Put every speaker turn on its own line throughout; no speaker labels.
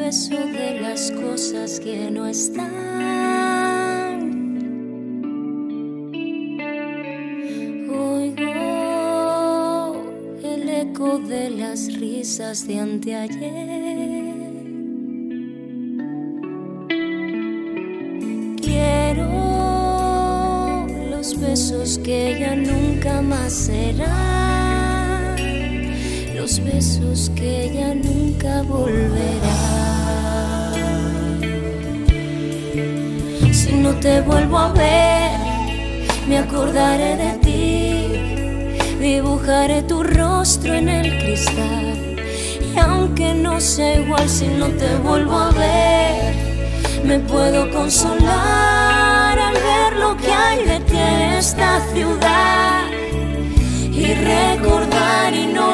peso de las cosas que no están. Oigo el eco de las risas de anteayer. Quiero los besos que ya nunca más serán, los besos que ya nunca volverán. Si no te vuelvo a ver, me acordaré de ti, dibujaré tu rostro en el cristal. Y aunque no sea igual, si no te vuelvo a ver, me puedo consolar al ver lo que hay de ti en esta ciudad y recordar y no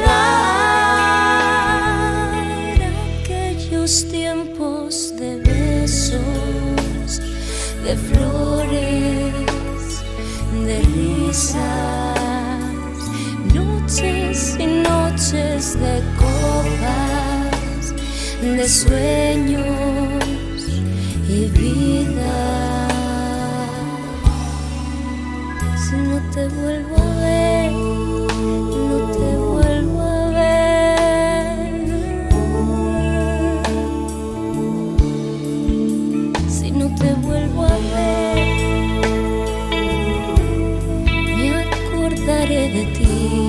olvidar aquellos tiempos de besos, de flores, de risas, noches y noches de copas, de sueños y vida. Si no te vuelvo a ver, no te vuelvo a ver. Si no te vuelvo a ver, me acordaré de ti.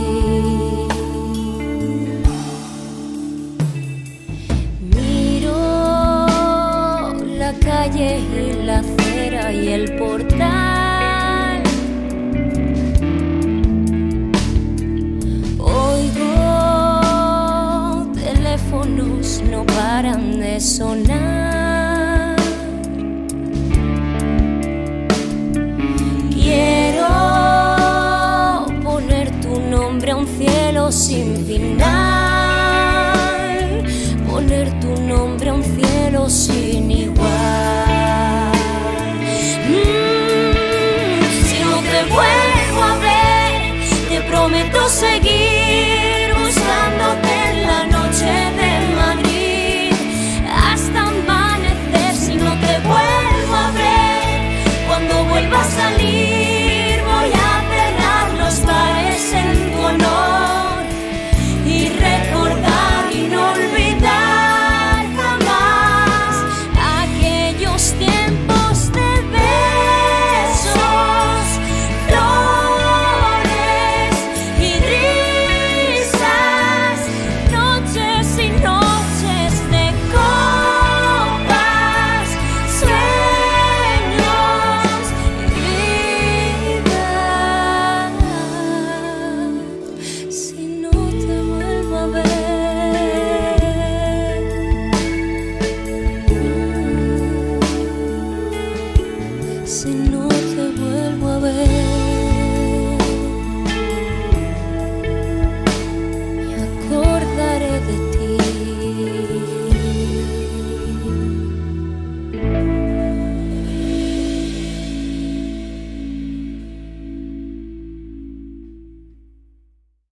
Calle y la acera y el portal, oigo teléfonos no paran de sonar. Quiero poner tu nombre a un cielo sin final, poner tu nombre a un cielo sin igual. Si no te vuelvo a ver, te prometo seguir